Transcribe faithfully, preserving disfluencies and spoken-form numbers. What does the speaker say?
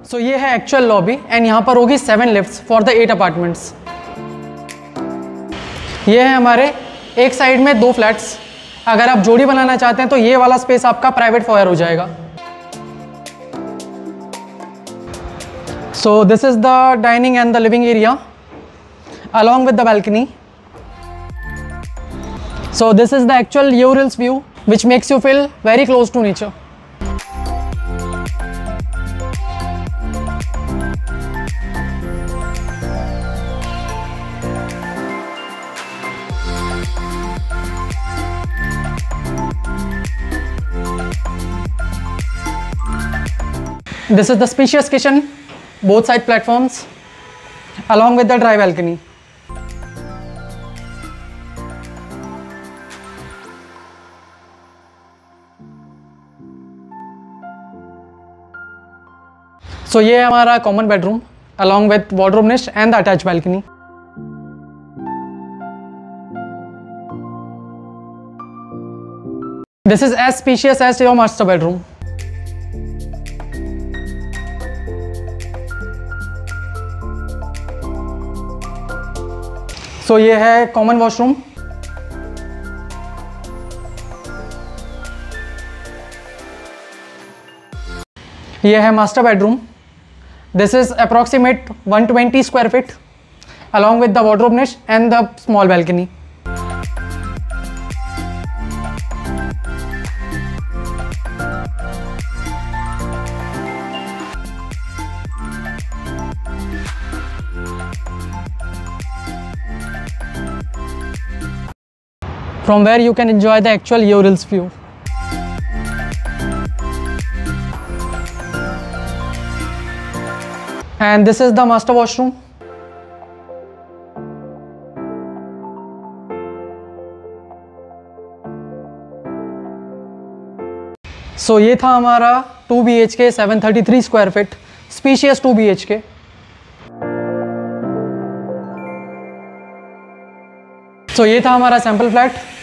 सो so, ये है actual lobby and यहाँ पर होगी seven lifts for the eight apartments. ये है हमारे एक साइड में दो फ्लैट्स। अगर आप जोड़ी बनाना चाहते हैं तो ये वाला स्पेस आपका प्राइवेट फॉयर हो जाएगा। So this is the dining and the living area along with the balcony. So this is the actual Urals view which makes you feel very close to nature. This is the spacious kitchen, both side platforms along with the dry balcony. So so, ये है हमारा common bedroom along with wardrobe niche and the attach balcony. This is as spacious as your master bedroom. So ये है common washroom. ये है master bedroom. This is approximate one hundred twenty square feet along with the wardrobe niche and the small balcony. From where you can enjoy the actual Urals view. And this is the master washroom. So ये था हमारा two B H K seven thirty three square feet spacious two B H K. So ये था हमारा sample flat.